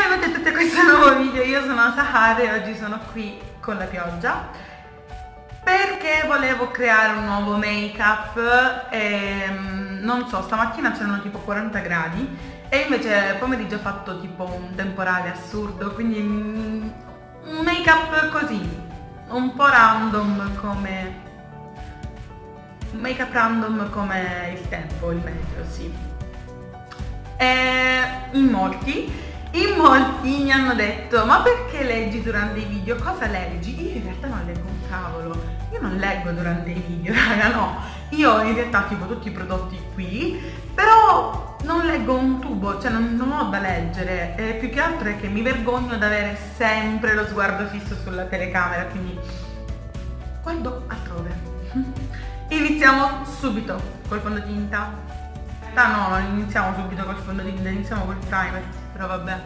benvenuti a tutti a questo nuovo video. Io sono Sahar e oggi sono qui con la pioggia perché volevo creare un nuovo make-up e non so, stamattina c'erano tipo 40 gradi e invece pomeriggio ho fatto tipo un temporale assurdo, quindi un make-up così, un po' random come... un make-up random come il tempo, il meteo, sì. E in molti mi hanno detto: ma perché leggi durante i video? Cosa leggi? Io in realtà non leggo un cavolo, io non leggo durante i video, raga, no. Io in realtà tipo tutti i prodotti qui, però non leggo un tubo, cioè non ho da leggere, e più che altro è che mi vergogno ad avere sempre lo sguardo fisso sulla telecamera, quindi guardo altrove. Iniziamo subito col fondotinta. No, non iniziamo subito col fondotinta, iniziamo col primer, però vabbè.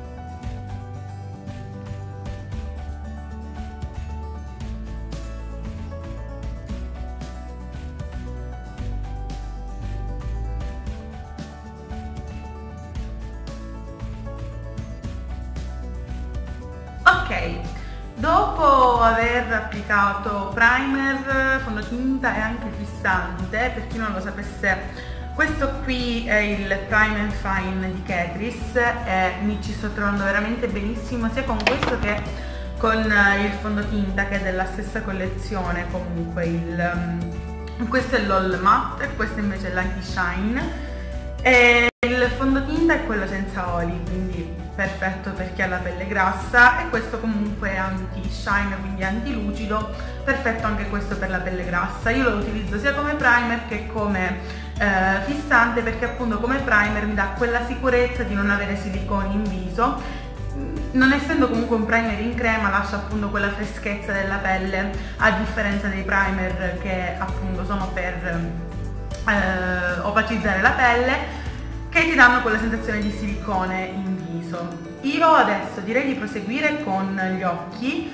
Ok, dopo aver applicato primer, fondotinta e anche fissante, per chi non lo sapesse, questo qui è il Prime & Fine di Catrice e mi ci sto trovando veramente benissimo sia con questo che con il fondotinta, che è della stessa collezione. Comunque questo è l'All Matte e questo invece è l'Anti-Shine, e il fondotinta è quello senza oli, quindi perfetto per chi ha la pelle grassa, e questo comunque è anti-shine, quindi anti-lucido, perfetto anche questo per la pelle grassa. Io lo utilizzo sia come primer che come fissante, perché appunto come primer mi dà quella sicurezza di non avere siliconi in viso, non essendo comunque un primer in crema, lascia appunto quella freschezza della pelle, a differenza dei primer che appunto sono per opacizzare la pelle, che ti danno quella sensazione di silicone in viso. Io adesso direi di proseguire con gli occhi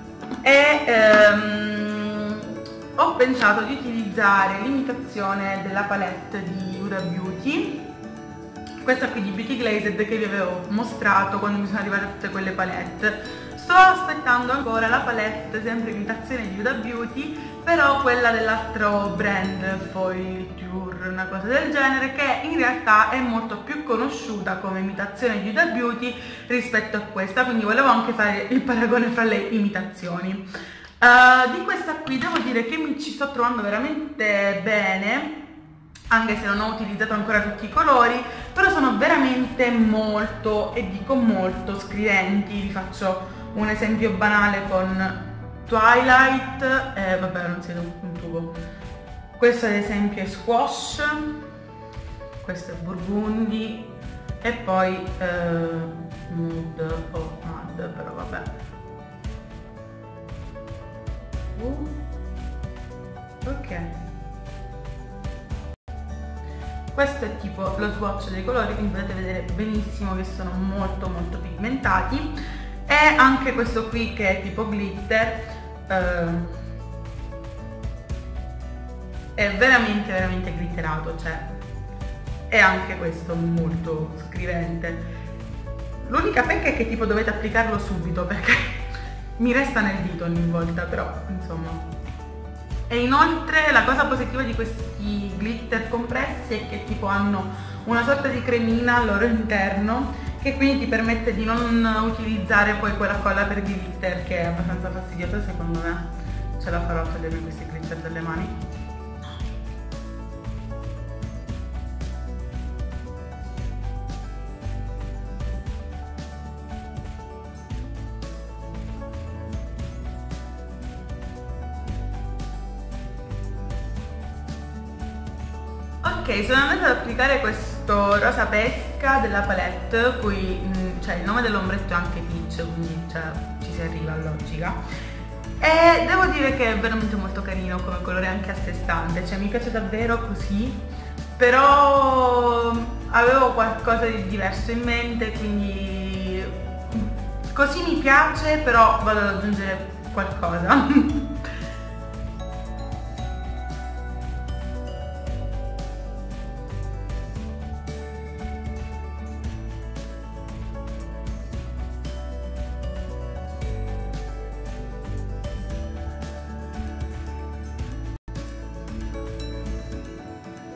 e ho pensato di utilizzare l'imitazione della palette di Huda Beauty, questa qui di Beauty Glazed che vi avevo mostrato quando mi sono arrivate tutte quelle palette. Sto aspettando ancora la palette, sempre imitazione di Huda Beauty, però quella dell'altro brand, Foil Tour, una cosa del genere, che in realtà è molto più conosciuta come imitazione di Huda Beauty rispetto a questa, quindi volevo anche fare il paragone fra le imitazioni. Di questa qui devo dire che mi ci sto trovando veramente bene, anche se non ho utilizzato ancora tutti i colori, però sono veramente molto, e dico molto, scriventi. Vi faccio un esempio banale con Twilight, vabbè non si vede un tubo, questo ad esempio è Squash, questo è Burgundy e poi Mood o Mad, però vabbè. Ok, questo è tipo lo swatch dei colori, quindi potete vedere benissimo che sono molto molto pigmentati. E anche questo qui che è tipo glitter, è veramente veramente glitterato, cioè è anche questo molto scrivente. L'unica pecca è che tipo dovete applicarlo subito perché mi resta nel dito ogni volta, però insomma. E inoltre la cosa positiva di questi glitter compressi è che tipo hanno una sorta di cremina al loro interno, che quindi ti permette di non utilizzare poi quella colla per glitter che è abbastanza fastidiosa, secondo me. Ce la farò a togliermi questi glitter dalle mani. Ok, sono andata ad applicare questo rosa pesca della palette, cui cioè, il nome dell'ombretto è anche Peach, quindi cioè, ci si arriva a logica. E devo dire che è veramente molto carino come colore anche a sé stante, cioè mi piace davvero così, però avevo qualcosa di diverso in mente, quindi così mi piace, però vado ad aggiungere qualcosa.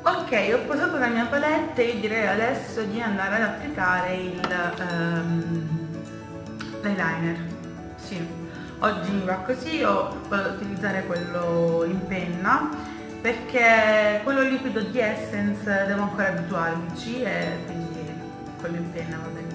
Ok, ho posato la mia palette e direi adesso di andare ad applicare l'eyeliner. Sì, oggi mi va così, vado ad utilizzare quello in penna perché quello liquido di Essence devo ancora abituarmici e quindi quello in penna va benissimo.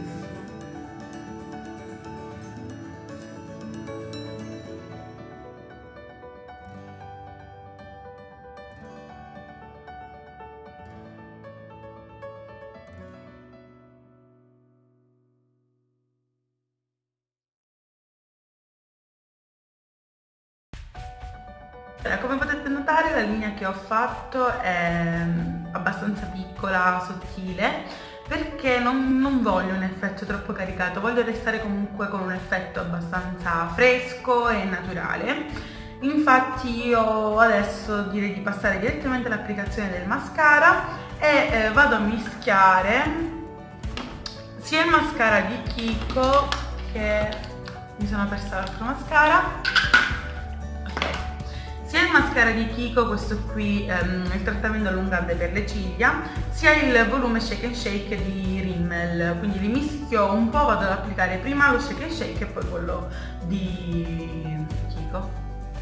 Come potete notare la linea che ho fatto è abbastanza piccola, sottile, perché non voglio un effetto troppo caricato, voglio restare comunque con un effetto abbastanza fresco e naturale. Infatti io adesso direi di passare direttamente all'applicazione del mascara e vado a mischiare sia il mascara di Kiko, che mi sono persa l'altro mascara, sia il mascara di Kiko, questo qui il trattamento allungante per le ciglia, sia il volume Shake and Shake di Rimmel, quindi li mischio un po', vado ad applicare prima lo Shake and Shake e poi quello di Kiko.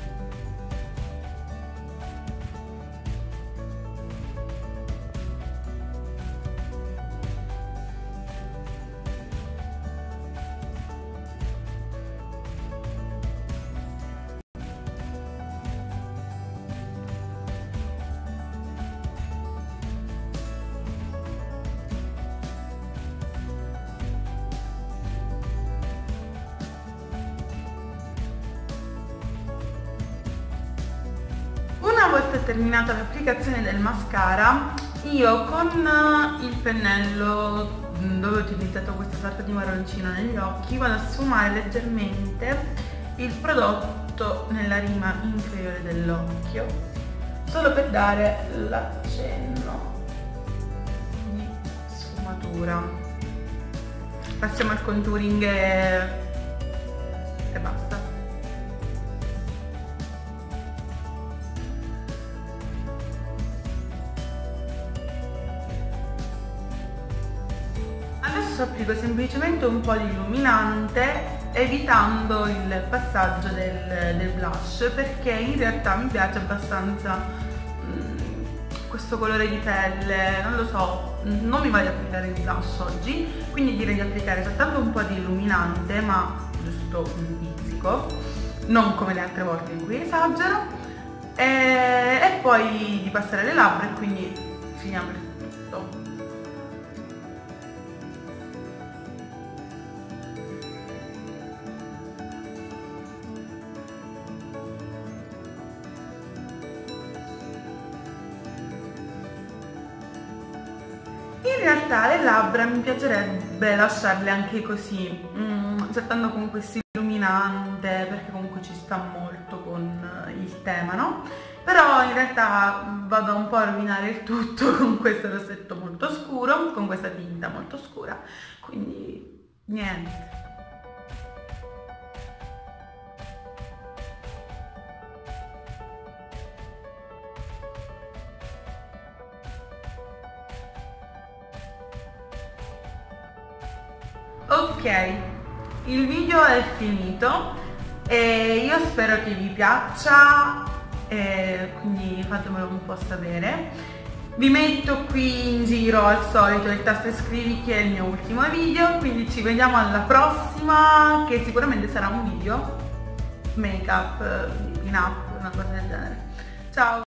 Una volta terminata l'applicazione del mascara, io con il pennello dove ho utilizzato questa sorta di marroncino negli occhi vado a sfumare leggermente il prodotto nella rima inferiore dell'occhio, solo per dare l'accenno di sfumatura. Passiamo al contouring e basta. Adesso applico semplicemente un po' di illuminante, evitando il passaggio del blush, perché in realtà mi piace abbastanza questo colore di pelle, non lo so, non mi va di applicare il blush oggi, quindi direi di applicare soltanto un po' di illuminante, ma giusto un pizzico, non come le altre volte in cui esagero, e poi di passare le labbra e quindi finiamo il tutto. In realtà le labbra mi piacerebbe lasciarle anche così, soltanto con questo illuminante, perché comunque ci sta molto con il tema, no? Però in realtà vado un po' a rovinare il tutto con questo rossetto molto scuro, con questa tinta molto scura, quindi niente. Ok, il video è finito e io spero che vi piaccia, quindi fatemelo un po' sapere. Vi metto qui in giro al solito il tasto iscrivi, che è il mio ultimo video, quindi ci vediamo alla prossima, che sicuramente sarà un video make up, pin up, una cosa del genere. Ciao!